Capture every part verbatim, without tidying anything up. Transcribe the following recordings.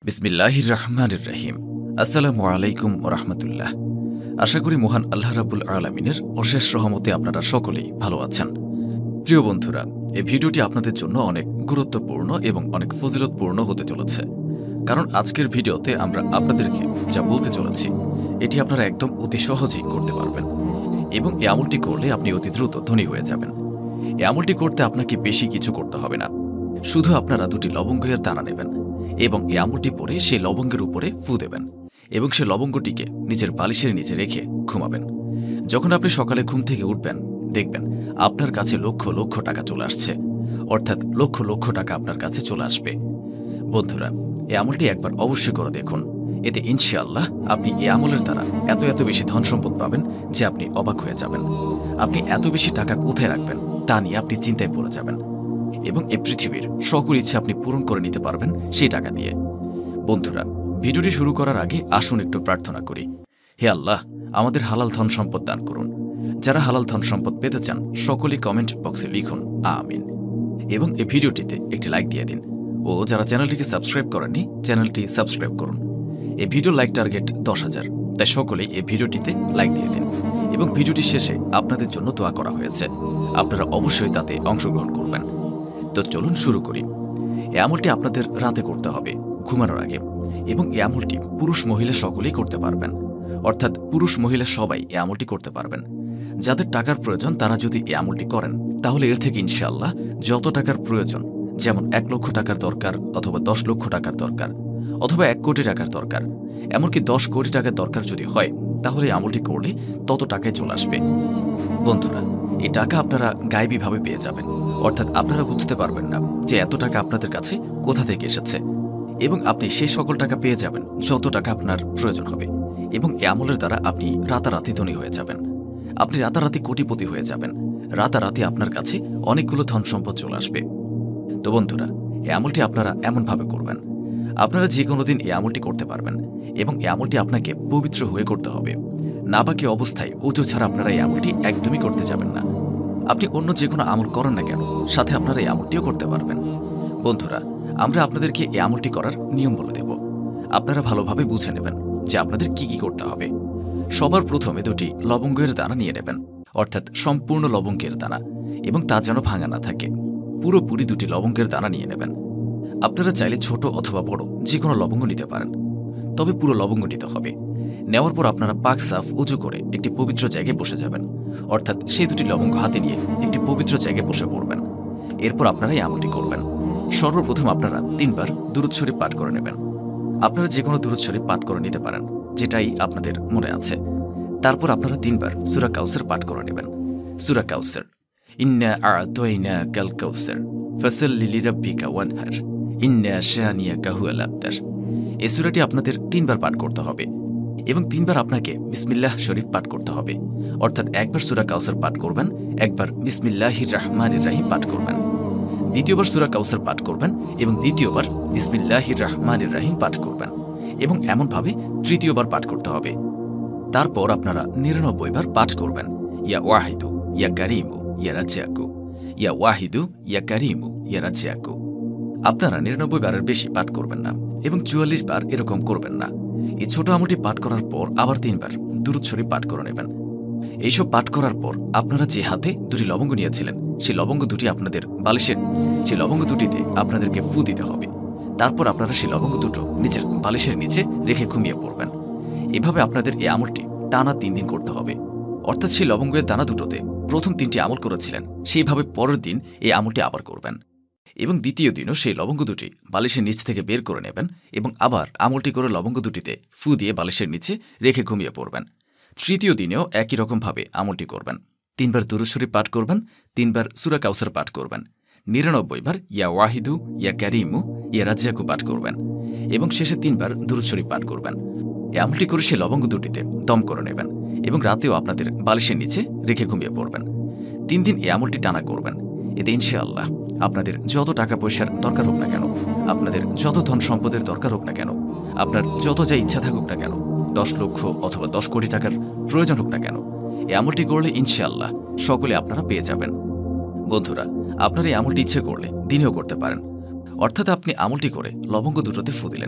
বিসমিল্লাহির রহমানির রহিম। আসসালামু আলাইকুম ওয়া রাহমাতুল্লাহ। আশা করি মহান আল্লাহ রাব্বুল আলামিনের অশেষ রহমতে আপনারা সকলেই ভালো আছেন। প্রিয় বন্ধুরা, এই ভিডিওটি আপনাদের জন্য অনেক গুরুত্বপূর্ণ এবং অনেক ফজিলতপূর্ণ হতে চলেছে। কারণ আজকের ভিডিওতে আমরা আপনাদেরকে যা বলতে চলেছি এটি আপনারা একদম অতি সহজেই করতে পারবেন এবং এই আমলটি করলে আপনি অতি দ্রুত ধনী হয়ে যাবেন। এই আমলটি করতে আপনাকে বেশি কিছু করতে হবে না। শুধু আপনারা দুটি লবঙ্গের দানা নেবেন এবং এই আমলটি পরে সেই লবঙ্গের উপরে ফু দেবেন এবং সেই লবঙ্গটিকে নিজের বালিশের নিচে রেখে ঘুমাবেন। যখন আপনি সকালে ঘুম থেকে উঠবেন, দেখবেন আপনার কাছে লক্ষ লক্ষ টাকা চলে আসছে, অর্থাৎ লক্ষ লক্ষ টাকা আপনার কাছে চলে আসবে। বন্ধুরা, এই আমলটি একবার অবশ্যই করে দেখুন। এতে ইনশাআল্লাহ আপনি এই আমলের দ্বারা এত এত বেশি ধন সম্পদ পাবেন যে আপনি অবাক হয়ে যাবেন। আপনি এত বেশি টাকা কোথায় রাখবেন তা নিয়ে আপনি চিন্তায় পড়ে যাবেন এবং এই পৃথিবীর সকল ইচ্ছে আপনি পূরণ করে নিতে পারবেন সেই টাকা দিয়ে। বন্ধুরা, ভিডিওটি শুরু করার আগে আসুন একটু প্রার্থনা করি। হে আল্লাহ, আমাদের হালাল ধন সম্পদ দান করুন। যারা হালাল ধন সম্পদ পেতে চান সকলেই কমেন্ট বক্সে লিখুন আমিন এবং এই ভিডিওটিতে একটি লাইক দিয়ে দিন। ও যারা চ্যানেলটিকে সাবস্ক্রাইব করেননি, চ্যানেলটি সাবস্ক্রাইব করুন। এই ভিডিও লাইক টার্গেট দশ হাজার, তাই সকলেই এই ভিডিওটিতে লাইক দিয়ে দিন এবং ভিডিওটি শেষে আপনাদের জন্য দোয়া করা হয়েছে, আপনারা অবশ্যই তাতে অংশগ্রহণ করবেন। তো চলুন শুরু করি। এই আমলটি আপনাদের রাতে করতে হবে, ঘুমানোর আগে, এবং এই আমলটি পুরুষ মহিলা সকলেই করতে পারবেন, অর্থাৎ পুরুষ মহিলা সবাই এই আমলটি করতে পারবেন। যাদের টাকার প্রয়োজন তারা যদি এই আমলটি করেন তাহলে এর থেকে ইনশাআল্লাহ যত টাকার প্রয়োজন, যেমন এক লক্ষ টাকার দরকার অথবা দশ লক্ষ টাকার দরকার অথবা এক কোটি টাকার দরকার, এমনকি দশ কোটি টাকার দরকার যদি হয় তাহলে এই আমলটি করলে তত টাকায় চলে আসবে। বন্ধুরা, এই টাকা আপনারা গায়েবীভাবে পেয়ে যাবেন, অর্থাৎ আপনারা বুঝতে পারবেন না যে এত টাকা আপনাদের কাছে কোথা থেকে এসেছে, এবং আপনি সেই সকল টাকা পেয়ে যাবেন যত টাকা আপনার প্রয়োজন হবে এবং এই আমলের দ্বারা আপনি রাতারাতি ধনী হয়ে যাবেন। আপনি রাতারাতি কোটিপতি হয়ে যাবেন। রাতারাতি আপনার কাছে অনেকগুলো ধন সম্পদ চলে আসবে। তো বন্ধুরা, এই আমলটি আপনারা এমনভাবে করবেন, আপনারা যে কোনো দিন এই আমলটি করতে পারবেন এবং এই আমলটি আপনাকে পবিত্র হয়ে করতে হবে। নাপাকি অবস্থায় ওযু ছাড়া আপনারা এই আমলটি একদমই করতে যাবেন না। আপনি অন্য যে কোনো আমল করেন না কেন, সাথে আপনারা এই আমলটিও করতে পারবেন। বন্ধুরা, আমরা আপনাদেরকে এই আমলটি করার নিয়ম বলে দেব, আপনারা ভালোভাবে বুঝে নেবেন যে আপনাদের কি কি করতে হবে। সবার প্রথমে দুটি লবঙ্গের দানা নিয়ে নেবেন, অর্থাৎ সম্পূর্ণ লবঙ্গের দানা, এবং তা যেন ভাঙা না থাকে। পুরোপুরি দুটি লবঙ্গের দানা নিয়ে নেবেন। আপনারা চাইলে ছোট অথবা বড় যে কোনো লবঙ্গ নিতে পারেন, তবে পুরো লবঙ্গ নিতে হবে। নেওয়ার পর আপনারা পাক সাফ উজু করে একটি পবিত্র জায়গায় বসে যাবেন, অর্থাৎ সেই দুটি লবঙ্গ হাতে নিয়ে একটি পবিত্র জায়গায় বসে পড়বেন। এরপর আপনারা এই আমলটি করবেন। সর্বপ্রথম আপনারা তিনবার দুরূদ শরীফ পাঠ করে নেবেন। আপনারা যে কোনো দুরূদ শরীফ পাঠ করে নিতে পারেন, যেটাই আপনাদের মনে আছে। তারপর আপনারা তিনবার সূরা কাউসার পাঠ করে নেবেন। সূরা কাউসার, ইন্না আ'তাইনাকাল কাউসার ফাসাল্লি লিরাব্বিকা ওয়ানহার ইন্না শানিয়াকা হুয়াল আবতার। এই সূরাটি আপনাদের তিনবার পাঠ করতে হবে এবং তিনবার আপনাকে বিসমিল্লাহ শরীফ পাঠ করতে হবে, অর্থাৎ একবার সূরা কাউসার পাঠ করবেন, একবার বিসমিল্লাহির রহমানির রহিম পাঠ করবেন, দ্বিতীয়বার সূরা কাউসার পাঠ করবেন এবং দ্বিতীয়বার বিসমিল্লাহির রহমানির রহিম পাঠ করবেন এবং এমনভাবে তৃতীয়বার পাঠ করতে হবে। তারপর আপনারা নিরানব্বই বার পাঠ করবেন, ইয়া ওয়াহিদু ইয়া কারিমু ইয়া রাজ্জাকু, ইয়া ওয়াহিদু ইয়া কারিমু ইয়া রাজ্জাকু। আপনারা নিরানব্বই বারের বেশি পাঠ করবেন না এবং চুয়াল্লিশ বার এরকম করবেন না। এই ছোট আমলটি পাঠ করার পর আবার তিনবার দুরূদ শরীফ পাঠ করে নেবেন। এইসব পাঠ করার পর আপনারা যে হাতে দুটি লবঙ্গ নিয়েছিলেন সেই লবঙ্গ দুটি আপনাদের বালিশের সেই লবঙ্গ দুটিতে আপনাদেরকে ফু দিতে হবে। তারপর আপনারা সেই লবঙ্গ দুটো নিজের বালিশের নিচে রেখে ঘুমিয়ে পড়বেন। এভাবে আপনাদের এই আমলটি টানা তিন দিন করতে হবে, অর্থাৎ সেই লবঙ্গের দানা দুটোতে প্রথম তিনটি আমল করেছিলেন সেইভাবে পরের দিন এই আমলটি আবার করবেন এবং দ্বিতীয় দিনও সেই লবঙ্গ দুটি বালিশের নিচ থেকে বের করে নেবেন এবং আবার আমলটি করে লবঙ্গ দুটিতে ফু দিয়ে বালিশের নিচে রেখে ঘুমিয়ে পড়বেন। তৃতীয় দিনেও একই রকমভাবে আমলটি করবেন। তিনবার দুরূদ শরীফ পাঠ করবেন, তিনবার সূরা কাউসার পাঠ করবেন, নিরানব্বই বার ইয়া ওয়াহিদু ইয়া কারিমু ইয়া রাজ্জাকু পাঠ করবেন এবং শেষে তিনবার দুরূদ শরীফ পাঠ করবেন। এই আমলটি করে সেই লবঙ্গ দুটিতে দম করে নেবেন এবং রাতেও আপনাদের বালিশের নিচে রেখে ঘুমিয়ে পড়বেন। তিন দিন এই আমলটি টানা করবেন। এতে ইনশাআল্লাহ আপনাদের যত টাকা পয়সার দরকার হোক না কেন, আপনাদের যত ধন সম্পদের দরকার হোক না কেন, আপনার যত যা ইচ্ছা থাকুক না কেন, দশ লক্ষ অথবা দশ কোটি টাকার প্রয়োজন হোক না কেন, এই আমলটি করলে ইনশাআল্লাহ সকলে আপনারা পেয়ে যাবেন। বন্ধুরা, আপনারা এই আমলটি ইচ্ছে করলে দিনেও করতে পারেন, অর্থাৎ আপনি আমলটি করে লবঙ্গ দুটোতে ফু দিলেন,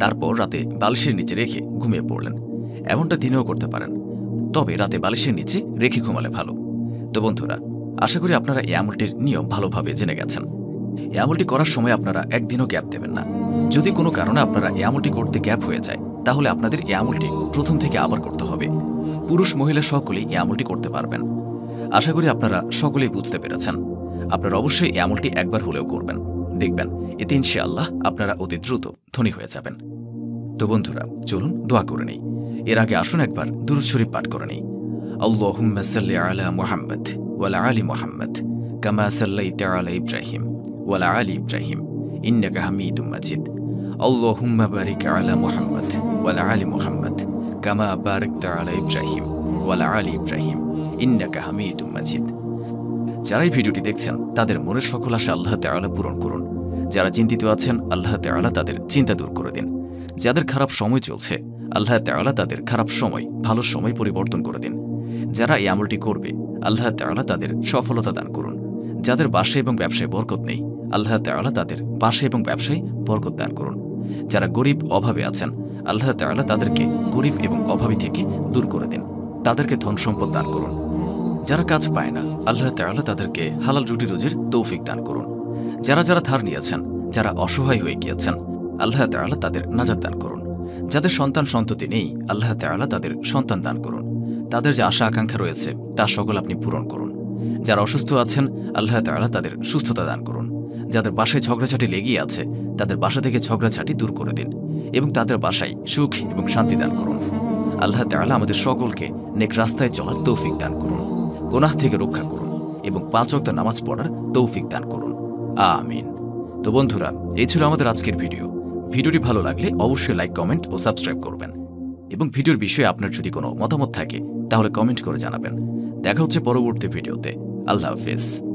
তারপর রাতে বালিশের নিচে রেখে ঘুমিয়ে পড়লেন। এমনটা দিনেও করতে পারেন, তবে রাতে বালিশের নিচে রেখে ঘুমালে ভালো। তো বন্ধুরা, আশা করি আপনারা এই আমলটির নিয়ম ভালোভাবে জেনে গেছেন। এই আমলটি করার সময় আপনারা একদিনও গ্যাপ দেবেন না। যদি কোনো কারণে আপনারা এই আমলটি করতে গ্যাপ হয়ে যায়, তাহলে আপনাদের এই আমলটি প্রথম থেকে আবার করতে হবে। পুরুষ মহিলা সকলেই এই আমলটি করতে পারবেন। আশা করি আপনারা সকলেই বুঝতে পেরেছেন। আপনারা অবশ্যই এই আমলটি একবার হলেও করবেন, দেখবেন এতে ইনশাআল্লাহ আপনারা অতি দ্রুত ধনী হয়ে যাবেন। তো বন্ধুরা, চলুন দোয়া করে নেই। এর আগে আসুন একবার দুরূদ শরীফ পাঠ করে নেই। আল্লাহুম্মা সাল্লি আলা মুহাম্মাদ ওয়ালা আলি মুহাম্মাদ কামা সাল্লাইতা আলা ইব্রাহিম ওয়ালা আলি ইব্রাহিম ইন্নাকা হামিদুম মাজিদ। আল্লাহুম্মা বারিক আলা মুহাম্মাদ ওয়ালা আলি মুহাম্মাদ কামা বারাকতা আলা ইব্রাহিম ওয়ালা আলি ইব্রাহিম ইন্নাকা হামিদুম মাজিদ। যারা এই ভিডিওটি দেখছেন তাদের মনের সকল আশা আল্লাহ তাআলা পূরণ করুন। যারা চিন্তিত আছেন, আল্লাহ তাআলা তাদের চিন্তা দূর করে দিন। যাদের খারাপ সময় চলছে, আল্লাহ তাআলা তাদের খারাপ সময় ভালো সময় পরিবর্তন করে দিন। যারা এই আমলটি করবে, আল্লাহ তাআলা তাদের সফলতা দান করুন। যাদের বাসা এবং ব্যবসায় বরকত নেই, আল্লাহ তাআলা তাদের বাসা এবং ব্যবসায় বরকত দান করুন। যারা গরিব অভাবে আছেন, আল্লাহ তাআলা তাদেরকে গরিব এবং অভাবী থেকে দূর করে দিন। তাদেরকে ধন সম্পদ দান করুন। যারা কাজ পায় না, আল্লাহ তাআলা তাদেরকে হালাল রুটি রুজির তৌফিক দান করুন। যারা যারা ধার নিয়েছেন, যারা অসহায় হয়ে গিয়েছেন, আল্লাহ তাআলা তাদের নাজাত দান করুন। যাদের সন্তান সন্ততি নেই, আল্লাহ তাআলা তাদের সন্তান দান করুন। তাদের যে আশা আকাঙ্ক্ষা রয়েছে তা সকল আপনি পূরণ করুন। যারা অসুস্থ আছেন, আল্লাহ তাআলা তাদের সুস্থতা দান করুন। যাদের বাসায় ঝগড়াঝাটি লেগেই আছে, তাদের বাসা থেকে ঝগড়াঝাটি দূর করে দিন এবং তাদের বাসায় সুখ এবং শান্তি দান করুন। আল্লাহ তাআলা আমাদের সকলকে নেক রাস্তায় চলার তৌফিক দান করুন, গুনাহ থেকে রক্ষা করুন এবং পাঁচ ওয়াক্ত নামাজ পড়ার তৌফিক দান করুন। আমিন। তো বন্ধুরা, এই ছিল আমাদের আজকের ভিডিও। ভিডিওটি ভালো লাগলে অবশ্যই লাইক, কমেন্ট ও সাবস্ক্রাইব করবেন এবং ভিডিওর বিষয়ে আপনার যদি কোনো মতামত থাকে তাহলে কমেন্ট করে জানাবেন। দেখা হচ্ছে পরবর্তী ভিডিওতে। আল্লাহ হাফেজ।